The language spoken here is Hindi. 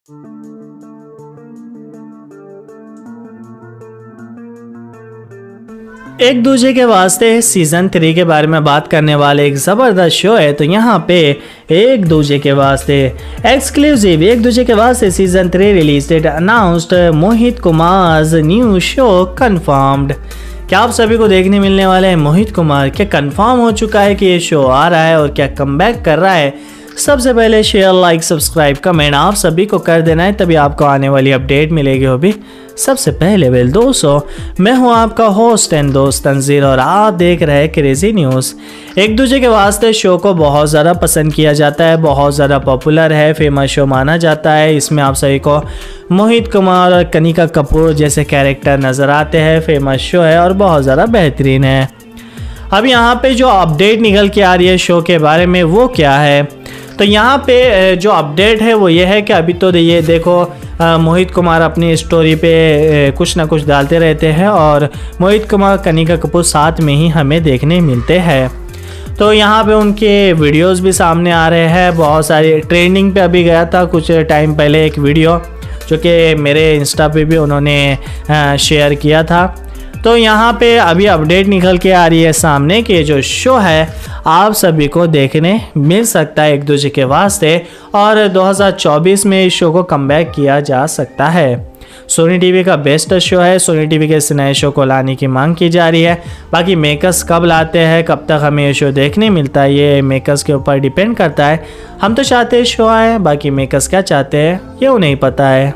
एक दूजे के वास्ते सीजन 3 के बारे में बात करने वाले एक ज़बरदस्त शो है। तो यहाँ पे एक दूजे के वास्ते एक्सक्लूसिव एक दूजे के वास्ते season 3 release date announced, Mohit Kumar new show confirmed. क्या आप सभी को देखने मिलने वाले हैं मोहित कुमार? क्या कंफर्म हो चुका है कि ये शो आ रहा है और क्या कमबैक कर रहा है? सबसे पहले शेयर, लाइक, सब्सक्राइब, कमेंट आप सभी को कर देना है, तभी आपको आने वाली अपडेट मिलेगी। वो भी सबसे पहले वेल दोस्तों, मैं हूं आपका होस्ट एंड दोस्त तंजीर और आप देख रहे हैं क्रेजी न्यूज़। एक दूजे के वास्ते शो को बहुत ज़्यादा पसंद किया जाता है, बहुत ज़्यादा पॉपुलर है, फेमस शो माना जाता है। इसमें आप सभी को मोहित कुमार और कनिका कपूर जैसे कैरेक्टर नज़र आते हैं। फेमस शो है और बहुत ज़्यादा बेहतरीन है। अब यहाँ पे जो अपडेट निकल के आ रही है शो के बारे में वो क्या है? तो यहाँ पे जो अपडेट है वो ये है कि अभी तो ये देखो मोहित कुमार अपनी स्टोरी पे कुछ ना कुछ डालते रहते हैं और मोहित कुमार कनिका कपूर साथ में ही हमें देखने मिलते हैं। तो यहाँ पे उनके वीडियोस भी सामने आ रहे हैं, बहुत सारी ट्रेंडिंग पे अभी गया था कुछ टाइम पहले एक वीडियो, जो कि मेरे इंस्टा पे भी उन्होंने शेयर किया था। तो यहाँ पे अभी अपडेट निकल के आ रही है सामने कि जो शो है आप सभी को देखने मिल सकता है एक दूसरे के वास्ते, और 2024 में इस शो को कमबैक किया जा सकता है। सोनी टीवी का बेस्ट शो है, सोनी टीवी के इस नए शो को लाने की मांग की जा रही है। बाकी मेकर्स कब लाते हैं, कब तक हमें ये शो देखने मिलता है, ये मेकर्स के ऊपर डिपेंड करता है। हम तो चाहते हैं शो आए, बाकी मेकर्स क्या चाहते हैं ये उन्हें पता है।